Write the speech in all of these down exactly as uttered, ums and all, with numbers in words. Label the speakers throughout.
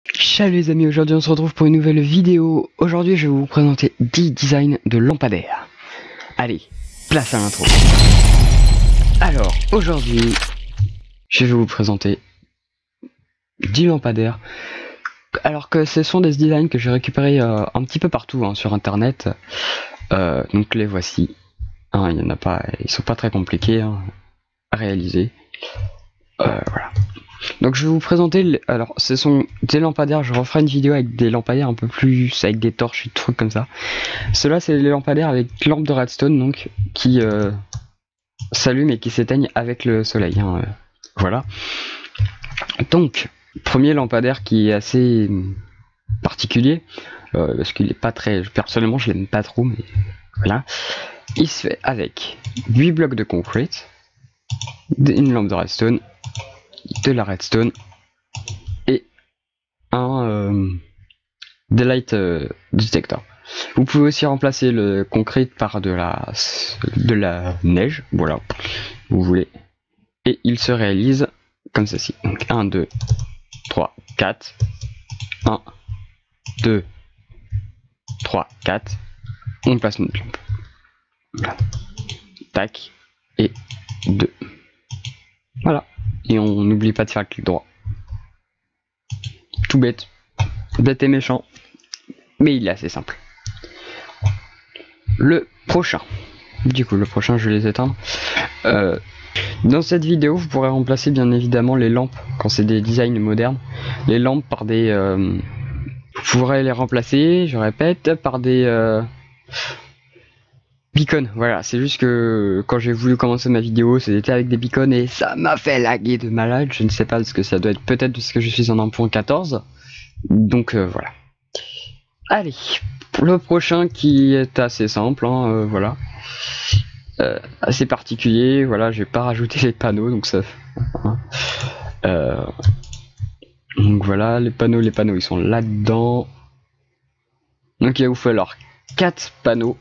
Speaker 1: Ciao les amis, aujourd'hui on se retrouve pour une nouvelle vidéo. Aujourd'hui je vais vous présenter dix designs de lampadaires. Allez, place à l'intro. Alors, aujourd'hui, je vais vous présenter dix lampadaires. Alors que ce sont des designs que j'ai récupérés euh, un petit peu partout hein, sur internet. Euh, donc les voici. Hein, il y en a pas, ils sont pas très compliqués hein, à réaliser. Euh, voilà. Donc je vais vous présenter, les... alors ce sont des lampadaires, je referai une vidéo avec des lampadaires un peu plus, avec des torches et des trucs comme ça. Ceux-là c'est les lampadaires avec lampe de redstone donc, qui euh, s'allument et qui s'éteignent avec le soleil. Hein, euh, voilà. Donc, premier lampadaire qui est assez particulier, euh, parce qu'il est pas très, personnellement je l'aime pas trop, mais voilà. Il se fait avec huit blocs de concrete, une lampe de redstone, de la redstone et un euh, daylight euh, detector. Vous pouvez aussi remplacer le concrete par de la de la neige, voilà, vous voulez, et il se réalise comme ceci. Donc un, deux, trois, quatre, un, deux, trois, quatre, on place notre lampe. Voilà. Tac, et deux. Voilà. Et on n'oublie pas de faire le clic droit. Tout bête. Bête et méchant. Mais il est assez simple. Le prochain. Du coup, le prochain, je vais les éteindre. Euh, dans cette vidéo, vous pourrez remplacer bien évidemment les lampes, quand c'est des designs modernes. Les lampes par des... Euh, vous pourrez les remplacer, je répète, par des... Euh, beacons, voilà, c'est juste que quand j'ai voulu commencer ma vidéo, c'était avec des beacons et ça m'a fait laguer de malade, je ne sais pas ce que ça doit être, peut-être parce que je suis en un point quatorze, donc euh, voilà. Allez, le prochain qui est assez simple, hein, euh, voilà, euh, assez particulier, voilà, je vais pas rajouter les panneaux, donc ça... Hein. Euh, donc voilà, les panneaux, les panneaux ils sont là-dedans, donc il va vous falloir quatre panneaux.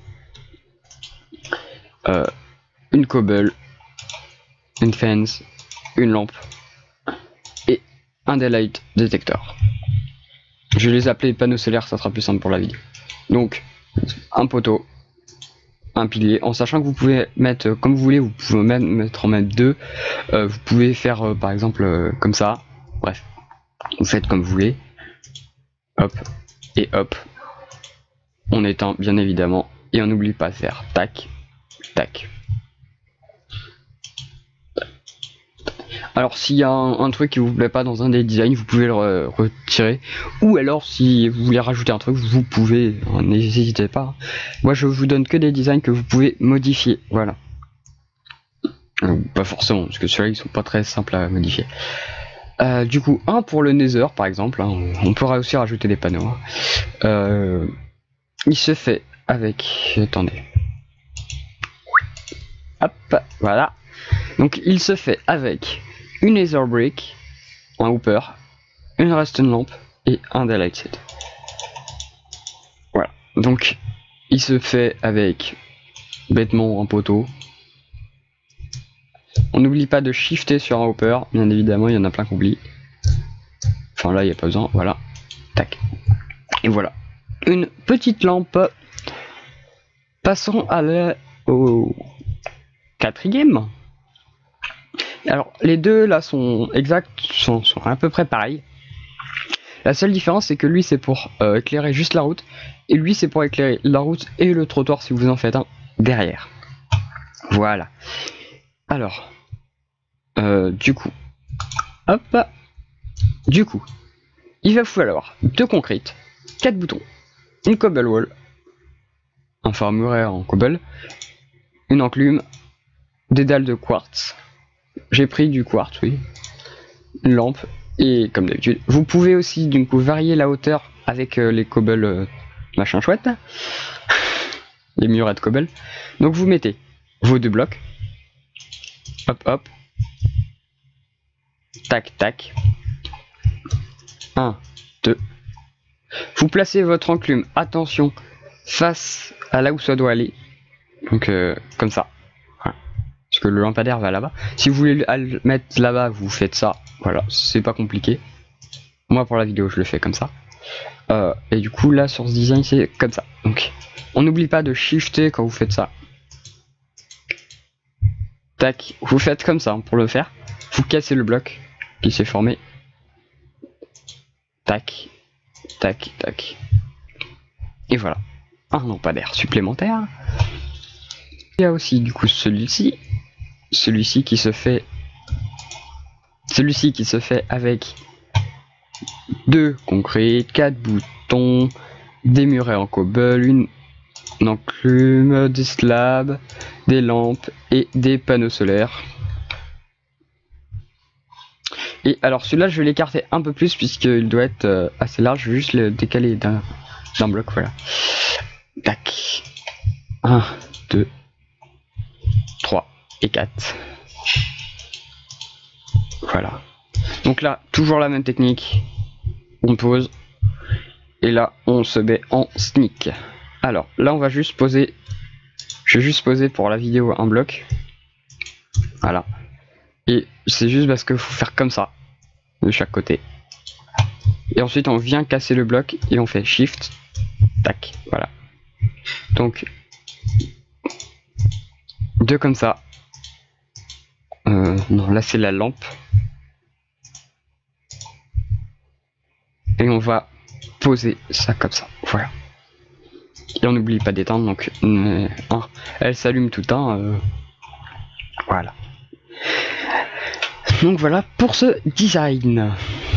Speaker 1: Euh, une cobble, une fence, une lampe et un daylight detector. Je vais les appeler panneaux solaires, ça sera plus simple pour la vidéo. Donc un poteau, un pilier, en sachant que vous pouvez mettre comme vous voulez, vous pouvez même mettre en même deux, euh, vous pouvez faire euh, par exemple euh, comme ça, bref, vous faites comme vous voulez, hop et hop, on éteint bien évidemment et on n'oublie pas de faire tac, tac. Alors s'il y a un, un truc qui vous plaît pas dans un des designs, vous pouvez le re retirer. Ou alors si vous voulez rajouter un truc, vous pouvez, n'hésitez pas. Moi je vous donne que des designs que vous pouvez modifier, voilà. Euh, pas forcément, parce que ceux-là ils sont pas très simples à modifier. Euh, du coup, un pour le Nether par exemple, hein, on pourra aussi rajouter des panneaux. Hein. Euh, il se fait avec... Attendez. Hop, voilà. Donc il se fait avec une Nether brick, un hooper, une redstone lampe et un daylight set. Voilà. Donc il se fait avec bêtement un poteau. On n'oublie pas de shifter sur un hooper, bien évidemment, il y en a plein qui oublient. Enfin là il n'y a pas besoin, voilà. Tac. Et voilà. Une petite lampe. Passons à la... au quatrième. Alors les deux là sont exacts, sont, sont à peu près pareils. La seule différence c'est que lui c'est pour euh, éclairer juste la route et lui c'est pour éclairer la route et le trottoir si vous en faites un derrière. Voilà. Alors, euh, du coup, hop, du coup, il va falloir deux concrete, quatre boutons, une cobble wall, un farmuraire en cobble, une enclume, des dalles de quartz. J'ai pris du quartz, oui, une lampe. Et comme d'habitude, vous pouvez aussi du coup varier la hauteur avec euh, les cobbles euh, machin chouette, les murets de cobble. Donc vous mettez vos deux blocs, hop hop, tac tac, un, deux. Vous placez votre enclume, attention, face à là où ça doit aller, donc euh, comme ça, voilà. Parce que le lampadaire va là-bas. Si vous voulez le mettre là-bas, vous faites ça, voilà, c'est pas compliqué. Moi pour la vidéo je le fais comme ça. Euh, et du coup là sur ce design c'est comme ça. Donc on n'oublie pas de shifter quand vous faites ça. Tac, vous faites comme ça hein, pour le faire. Vous cassez le bloc qui s'est formé. Tac, tac, tac. Et voilà, un lampadaire supplémentaire. Il y a aussi du coup celui-ci. Celui-ci qui se fait... Celui-ci qui se fait avec deux concrètes, quatre boutons, des murets en cobble, une enclume, des slabs, des lampes et des panneaux solaires. Et alors celui-là je vais l'écarter un peu plus puisqu'il doit être euh, assez large, je vais juste le décaler d'un d'un bloc, voilà. Tac. un, deux, trois et quatre. Voilà. Donc là, toujours la même technique. On pose. Et là, on se met en sneak. Alors, là, on va juste poser... Je vais juste poser pour la vidéo un bloc. Voilà. Et c'est juste parce qu'il faut faire comme ça. De chaque côté. Et ensuite, on vient casser le bloc et on fait shift. Tac. Voilà. Donc, deux comme ça. Euh, non, là, c'est la lampe. Et on va poser ça comme ça, voilà. Et on n'oublie pas d'éteindre, donc euh, hein, elle s'allume tout le temps, euh, voilà. Donc voilà pour ce design.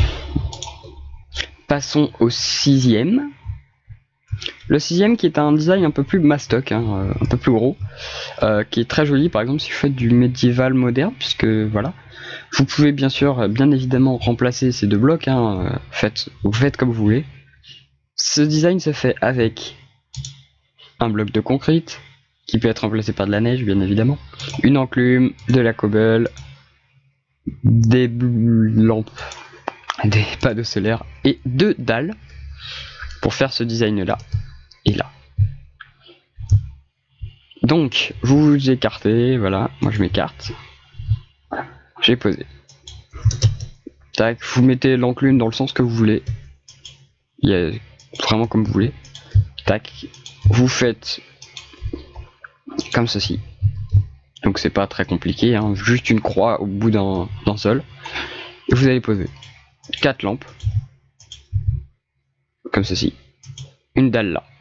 Speaker 1: Passons au sixième. Le sixième qui est un design un peu plus mastoc, hein, euh, un peu plus gros, euh, qui est très joli par exemple si vous faites du médiéval moderne, puisque voilà. Vous pouvez bien sûr, bien évidemment, remplacer ces deux blocs, hein, faites, vous faites comme vous voulez. Ce design se fait avec un bloc de concrète, qui peut être remplacé par de la neige, bien évidemment, une enclume, de la cobble, des lampes, des panneaux solaires et deux dalles pour faire ce design là et là. Donc, vous vous écartez, voilà, moi je m'écarte. J'ai posé. Tac, vous mettez l'enclume dans le sens que vous voulez. Il y a vraiment comme vous voulez. Tac, vous faites comme ceci. Donc c'est pas très compliqué, hein, juste une croix au bout d'un seul. Et vous allez poser quatre lampes. Comme ceci. Une dalle là.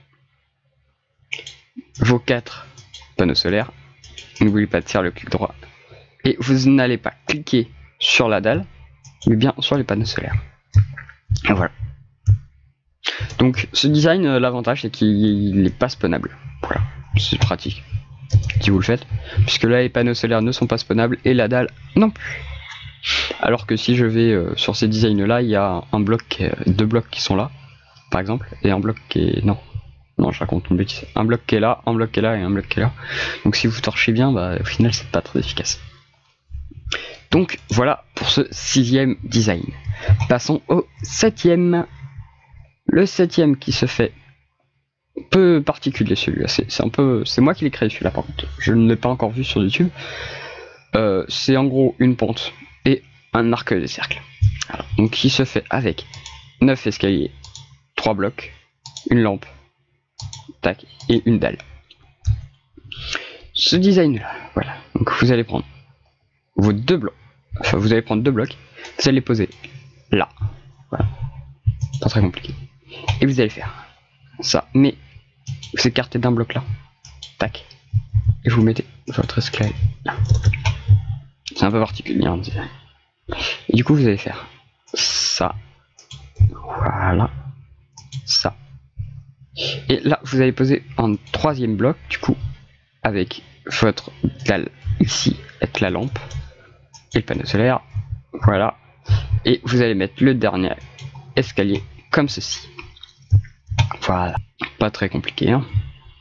Speaker 1: Vos quatre panneaux solaires. N'oubliez pas de faire le clic droit. Et vous n'allez pas cliquer sur la dalle, mais bien sur les panneaux solaires. Et voilà. Donc ce design, euh, l'avantage c'est qu'il n'est pas spawnable. Voilà, c'est pratique si vous le faites, puisque là les panneaux solaires ne sont pas spawnables et la dalle non plus. Alors que si je vais euh, sur ces designs là, il y a un bloc, euh, deux blocs qui sont là, par exemple, et un bloc qui est... non, non je raconte une bêtise. Un bloc qui est là, un bloc qui est là et un bloc qui est là. Donc si vous torchez bien, bah, au final c'est pas très efficace. Donc voilà pour ce sixième design. Passons au septième. Le septième qui se fait peu particulier celui-là. C'est un peu, c'est moi qui l'ai créé celui-là par contre. Je ne l'ai pas encore vu sur YouTube. Euh, c'est en gros une pente et un arc de cercle. Alors, donc qui se fait avec neuf escaliers, trois blocs, une lampe, tac et une dalle. Ce design-là, voilà. Donc vous allez prendre vos deux blocs. Enfin, vous allez prendre deux blocs, vous allez les poser là, voilà, pas très compliqué, et vous allez faire ça, mais vous écartez d'un bloc là, tac, et vous mettez votre escalier là. C'est un peu particulier, hein, et du coup vous allez faire ça, voilà, ça, et là vous allez poser un troisième bloc, du coup, avec votre dalle ici, avec la lampe, et le panneau solaire, voilà, et vous allez mettre le dernier escalier comme ceci, voilà, pas très compliqué, hein.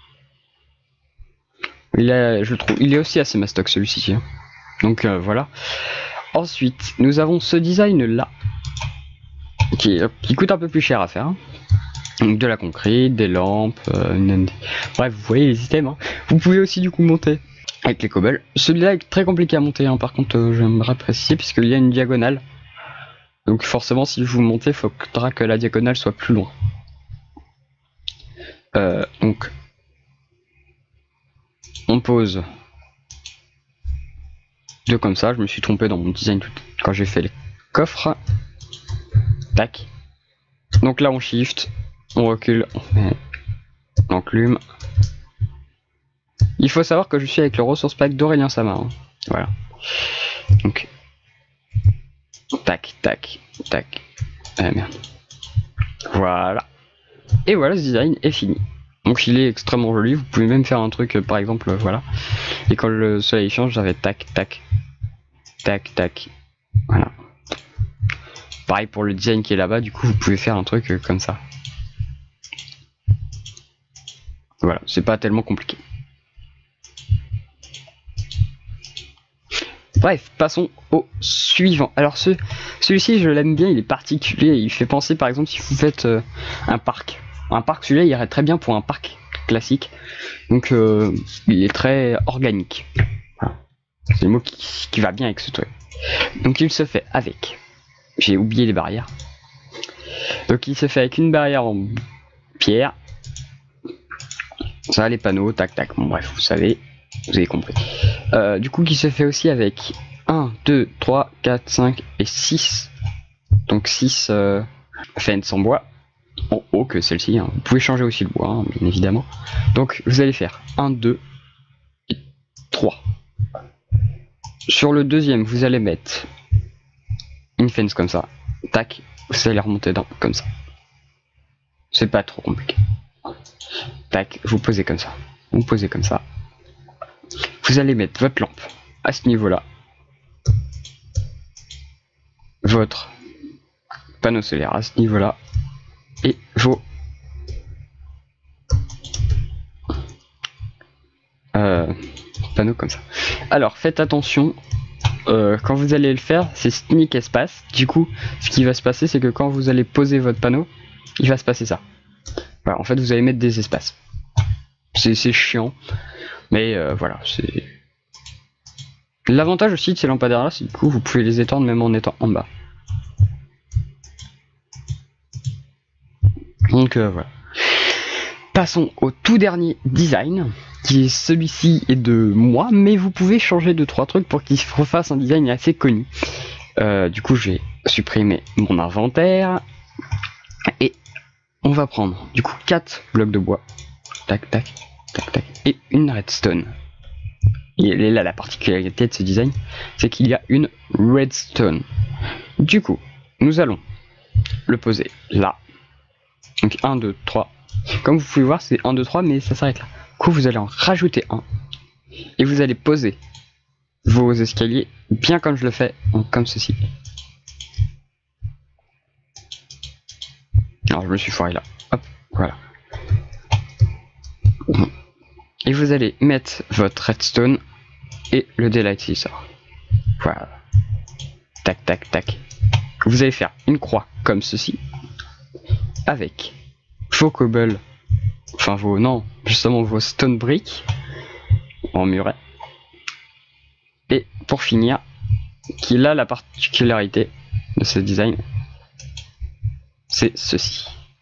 Speaker 1: Il est, je trouve, il est aussi assez mastoc celui-ci, hein. Donc euh, voilà. Ensuite, nous avons ce design là, qui, qui coûte un peu plus cher à faire, hein. Donc de la concrète, des lampes, euh, une... bref, vous voyez les items, hein. Vous pouvez aussi du coup monter avec les cobbles. Celui-là est très compliqué à monter, hein. Par contre euh, j'aimerais préciser puisqu'il y a une diagonale Donc forcément, si vous montez, il faudra que la diagonale soit plus loin. Euh, donc, on pose deux comme ça. Je me suis trompé dans mon design tout, quand j'ai fait les coffres. Tac. Donc là, on shift, on recule, on enclume. Il faut savoir que je suis avec le ressource pack d'Aurélien Sama. Hein. Voilà. Donc, tac, tac, tac. Ah merde. Voilà. Et voilà, ce design est fini. Donc il est extrêmement joli. Vous pouvez même faire un truc, euh, par exemple, euh, voilà. Et quand le soleil change, j'avais tac, tac, tac, tac. Voilà. Pareil pour le design qui est là-bas. Du coup, vous pouvez faire un truc euh, comme ça. Voilà, c'est pas tellement compliqué. Bref, passons au suivant. Alors ce, celui-ci, je l'aime bien, il est particulier. Il fait penser, par exemple, si vous faites euh, un parc. Un parc, celui-là, il irait très bien pour un parc classique. Donc, euh, il est très organique. Voilà. C'est le mot qui, qui va bien avec ce truc. Donc, il se fait avec... J'ai oublié les barrières. Donc, il se fait avec une barrière en pierre. Ça, les panneaux, tac, tac. Bon, bref, vous savez... Vous avez compris. Euh, du coup, qui se fait aussi avec un, deux, trois, quatre, cinq et six. Donc six euh, fences en bois. En haut que celle-ci. Hein. Vous pouvez changer aussi le bois, hein, bien évidemment. Donc vous allez faire un, deux et trois. Sur le deuxième, vous allez mettre une fence comme ça. Tac. Vous allez remonter dans comme ça. C'est pas trop compliqué. Tac. Vous posez comme ça. Vous posez comme ça. Vous allez mettre votre lampe à ce niveau-là, votre panneau solaire à ce niveau-là, et vos euh, panneaux comme ça. Alors faites attention, euh, quand vous allez le faire, c'est sneak espace. Du coup, ce qui va se passer, c'est que quand vous allez poser votre panneau, il va se passer ça. Voilà, en fait, vous allez mettre des espaces. C'est chiant. Mais euh, voilà, c'est... L'avantage aussi de ces lampadaires là, c'est du coup vous pouvez les étendre même en étant en bas. Donc euh, voilà. Passons au tout dernier design, qui est celui-ci est de moi, mais vous pouvez changer de trois trucs pour qu'il refasse un design assez connu. Euh, du coup je vais supprimer mon inventaire, et on va prendre du coup quatre blocs de bois. Tac tac. Tac, tac, et une redstone. Et là, la particularité de ce design, c'est qu'il y a une redstone. Du coup, nous allons le poser là. Donc un, deux, trois. Comme vous pouvez voir, c'est un, deux, trois, mais ça s'arrête là. Du coup, vous allez en rajouter un. Et vous allez poser vos escaliers bien comme je le fais, donc comme ceci. Alors, je me suis foiré là. Hop, voilà. Et vous allez mettre votre redstone et le daylight qui sort. Voilà. Tac, tac, tac. Vous allez faire une croix comme ceci. Avec vos cobbles. Enfin vos... Non, justement vos stone bricks. En muret. Et pour finir, qui est là la particularité de ce design. C'est ceci.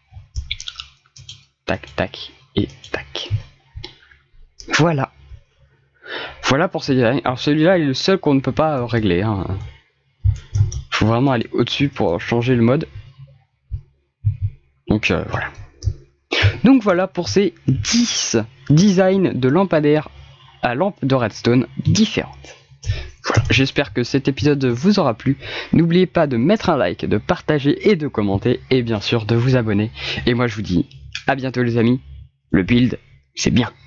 Speaker 1: Tac, tac et tac. Voilà. Voilà pour ce design. Alors celui-là est le seul qu'on ne peut pas régler. Hein. Faut vraiment aller au-dessus pour changer le mode. Donc euh, voilà. Donc voilà pour ces dix designs de lampadaires à lampe de redstone différentes. Voilà. J'espère que cet épisode vous aura plu. N'oubliez pas de mettre un like, de partager et de commenter. Et bien sûr de vous abonner. Et moi je vous dis à bientôt les amis. Le build, c'est bien.